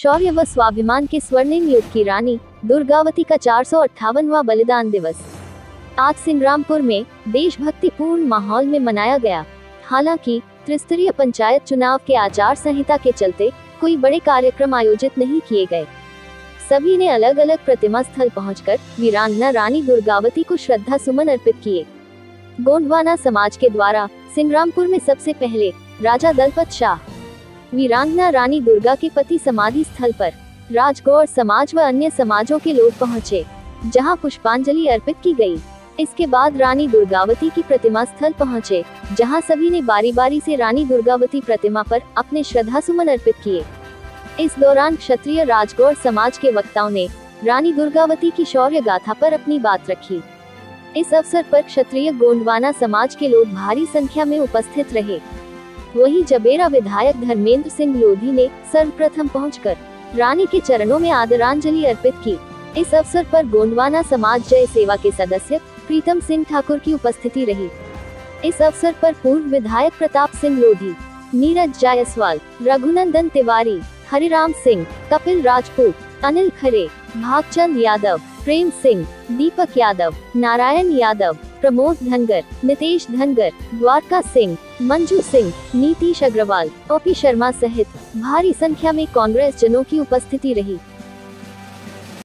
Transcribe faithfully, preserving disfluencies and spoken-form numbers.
शौर्य व स्वाभिमान के स्वर्णिम युग की रानी दुर्गावती का चार सौ अट्ठावनवां बलिदान दिवस आज सिंग्रामपुर में देशभक्तिपूर्ण माहौल में मनाया गया। हालांकि त्रिस्तरीय पंचायत चुनाव के आचार संहिता के चलते कोई बड़े कार्यक्रम आयोजित नहीं किए गए। सभी ने अलग अलग प्रतिमा स्थल पहुंचकर वीरांगना रानी दुर्गावती को श्रद्धा सुमन अर्पित किए। गोंडवाना समाज के द्वारा सिंग्रामपुर में सबसे पहले राजा दलपत शाह वीरांगना रानी दुर्गा के पति समाधि स्थल पर राजगौर समाज व अन्य समाजों के लोग पहुंचे, जहां पुष्पांजलि अर्पित की गई। इसके बाद रानी दुर्गावती की प्रतिमा स्थल पहुंचे, जहां सभी ने बारी बारी से रानी दुर्गावती प्रतिमा पर अपने श्रद्धा सुमन अर्पित किए। इस दौरान क्षत्रिय राजगौर समाज के वक्ताओं ने रानी दुर्गावती की शौर्य गाथा पर अपनी बात रखी। इस अवसर पर क्षत्रिय गोंडवाना समाज के लोग भारी संख्या में उपस्थित रहे। वहीं जबेरा विधायक धर्मेंद्र सिंह लोधी ने सर्वप्रथम पहुंचकर रानी के चरणों में आदरांजलि अर्पित की। इस अवसर पर गोंडवाना समाज जय सेवा के सदस्य प्रीतम सिंह ठाकुर की उपस्थिति रही। इस अवसर पर पूर्व विधायक प्रताप सिंह लोधी, नीरज जायसवाल, रघुनंदन तिवारी, हरिराम सिंह, कपिल राजपूत, अनिल खरे, भागचंद यादव, प्रेम सिंह, दीपक यादव, नारायण यादव, प्रमोद धनगर, नितेश धनगर, द्वारका सिंह, मंजू सिंह, नीतीश अग्रवाल, ओपी शर्मा सहित भारी संख्या में कांग्रेस जनों की उपस्थिति रही।